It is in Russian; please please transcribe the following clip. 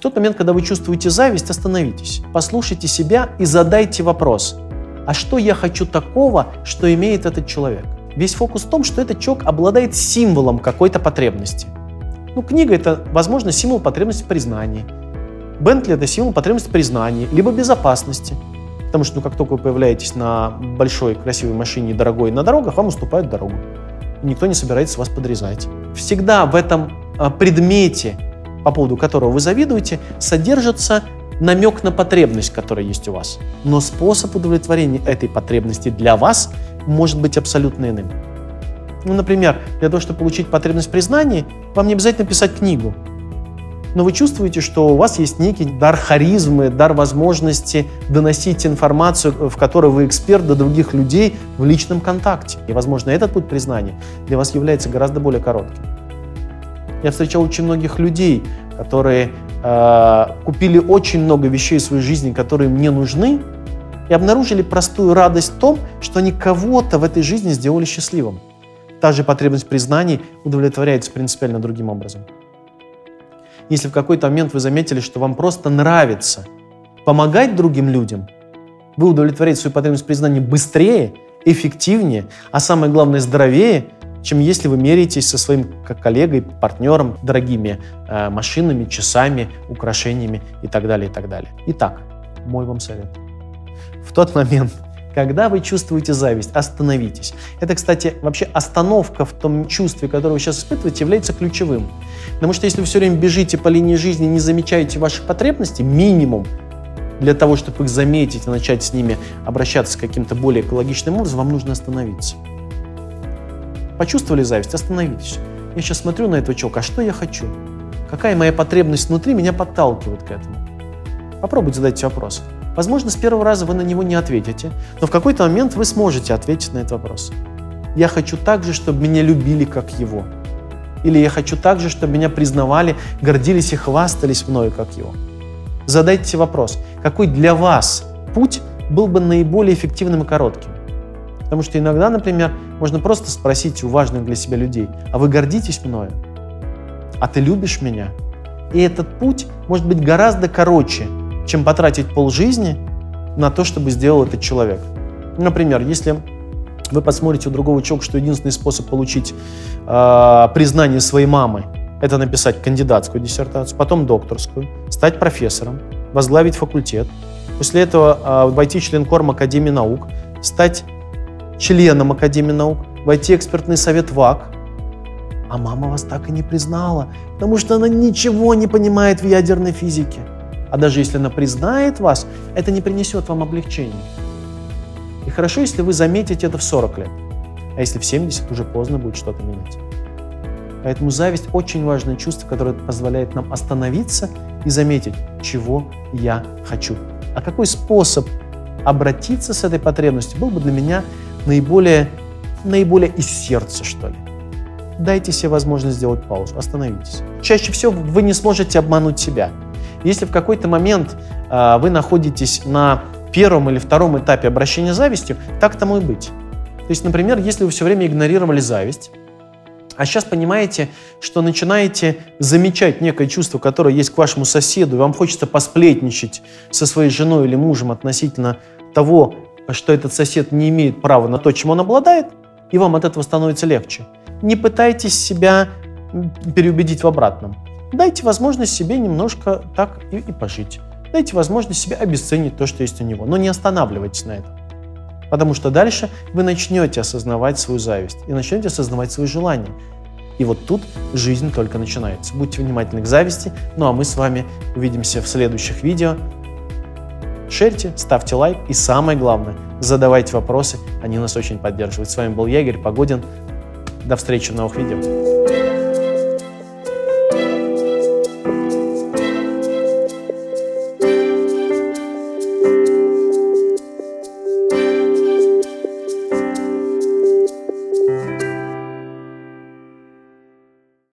тот момент, когда вы чувствуете зависть, остановитесь, послушайте себя и задайте вопрос: а что я хочу такого, что имеет этот человек? Весь фокус в том, что этот человек обладает символом какой-то потребности. Ну, книга – это, возможно, символ потребности в признании. Бентли – это символ потребности в признании, либо безопасности. Потому что, как только вы появляетесь на большой красивой машине, дорогой, на дорогах, вам уступают дорогу. И никто не собирается вас подрезать. Всегда в этом предмете, по поводу которого вы завидуете, содержится намек на потребность, которая есть у вас. Но способ удовлетворения этой потребности для вас может быть абсолютно иным. Ну, например, для того, чтобы получить потребность в признании, вам не обязательно писать книгу. Но вы чувствуете, что у вас есть некий дар харизмы, дар возможности доносить информацию, в которой вы эксперт, до других людей в личном контакте. И, возможно, этот путь признания для вас является гораздо более коротким. Я встречал очень многих людей, которые купили очень много вещей в своей жизни, которые им не нужны, и обнаружили простую радость в том, что они кого-то в этой жизни сделали счастливым. Та же потребность признания удовлетворяется принципиально другим образом. Если в какой-то момент вы заметили, что вам просто нравится помогать другим людям, вы удовлетворяете свою потребность признания быстрее, эффективнее, а самое главное, здоровее, чем если вы меряетесь со своим коллегой, партнером, дорогими машинами, часами, украшениями и так далее, и так далее. Итак, мой вам совет. В тот момент, когда вы чувствуете зависть, остановитесь. Это, кстати, вообще остановка в том чувстве, которое вы сейчас испытываете, является ключевым. Потому что если вы все время бежите по линии жизни и не замечаете ваших потребностей, минимум для того, чтобы их заметить и начать с ними обращаться каким-то более экологичным образом, вам нужно остановиться. Почувствовали зависть? Остановитесь. Я сейчас смотрю на этого человека, а что я хочу? Какая моя потребность внутри меня подталкивает к этому? Попробуйте задать вопрос. Возможно, с первого раза вы на него не ответите, но в какой-то момент вы сможете ответить на этот вопрос. Я хочу так же, чтобы меня любили, как его. Или я хочу так же, чтобы меня признавали, гордились и хвастались мною, как его. Задайте себе вопрос, какой для вас путь был бы наиболее эффективным и коротким. Потому что иногда, например, можно просто спросить у важных для себя людей: а вы гордитесь мною? А ты любишь меня? И этот путь может быть гораздо короче, чем потратить полжизни на то, чтобы сделал этот человек. Например, если вы посмотрите у другого человека, что единственный способ получить признание своей мамы – это написать кандидатскую диссертацию, потом докторскую, стать профессором, возглавить факультет, после этого войти в членкорм Академии наук, стать членом Академии наук, войти в экспертный совет ВАК, а мама вас так и не признала, потому что она ничего не понимает в ядерной физике. А даже если она признает вас, это не принесет вам облегчения. И хорошо, если вы заметите это в 40 лет. А если в 70, уже поздно будет что-то менять. Поэтому зависть – очень важное чувство, которое позволяет нам остановиться и заметить, чего я хочу. А какой способ обратиться с этой потребностью был бы для меня наиболее из сердца, что ли? Дайте себе возможность сделать паузу, остановитесь. Чаще всего вы не сможете обмануть себя. Если в какой-то момент вы находитесь на первом или втором этапе обращения с завистью, так тому и быть. То есть, например, если вы все время игнорировали зависть, а сейчас понимаете, что начинаете замечать некое чувство, которое есть к вашему соседу, и вам хочется посплетничать со своей женой или мужем относительно того, что этот сосед не имеет права на то, чем он обладает, и вам от этого становится легче. Не пытайтесь себя переубедить в обратном. Дайте возможность себе немножко так и пожить. Дайте возможность себе обесценить то, что есть у него. Но не останавливайтесь на этом. Потому что дальше вы начнете осознавать свою зависть и начнете осознавать свои желания. И вот тут жизнь только начинается. Будьте внимательны к зависти. Ну а мы с вами увидимся в следующих видео. Шерьте, ставьте лайк и самое главное, задавайте вопросы. Они нас очень поддерживают. С вами был я, Игорь Погодин. До встречи в новых видео.